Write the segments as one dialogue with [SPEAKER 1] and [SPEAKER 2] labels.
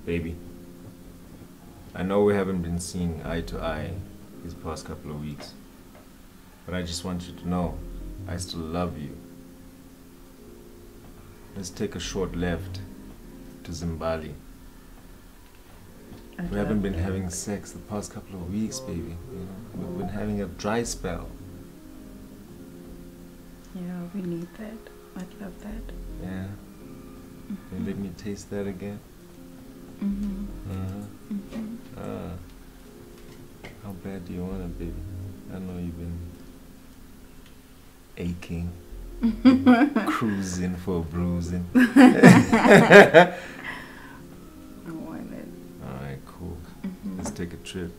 [SPEAKER 1] Baby, I know we haven't been seeing eye to eye these past couple of weeks, but I just want you to know I still love you. Let's take a short left to Zimbali. We haven't been having sex the past couple of weeks, baby. You know, we've been having a dry spell.
[SPEAKER 2] Yeah, we need that. I'd love that.
[SPEAKER 1] Yeah. Can you let me taste that again? How bad do you want it, baby? I know you've been aching, cruising for a bruising.
[SPEAKER 2] I want it.
[SPEAKER 1] Alright, cool. Let's take a trip.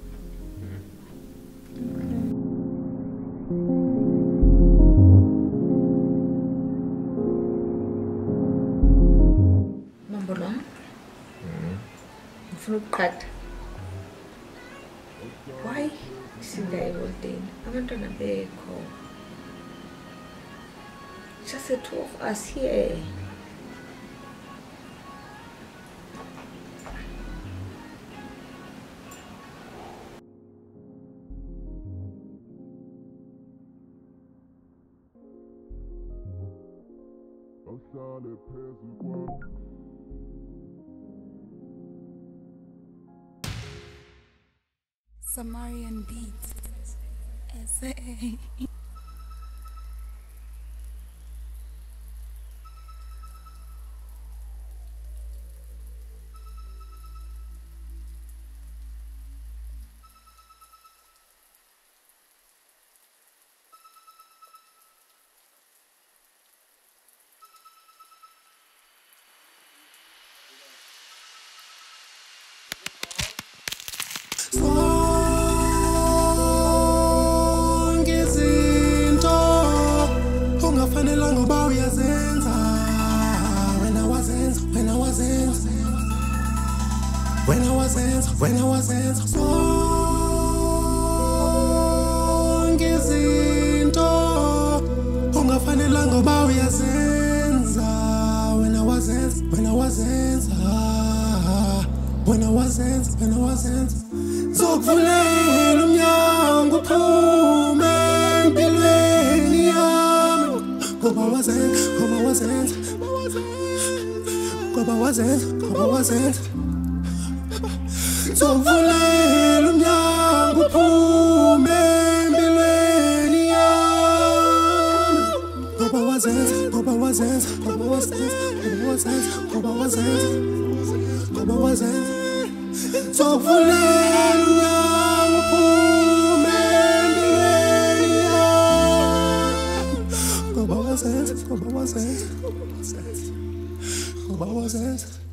[SPEAKER 3] Mambo lam? Ngifuna ukuqada. Why sinda eholideni? Abantwana bekho. Just the two of us here.
[SPEAKER 4] Samarian Beats. S.A.
[SPEAKER 5] When I was in zonke izinto ungafanelanga uba uyazenza when I was zokuvulela umnyango uphume empilweni yami ngoba wazenza zokuvulela umnyango uphume empilweni yami ngoba wazenza zokuvulela umnyango uphume empilweni yami ngoba wazenza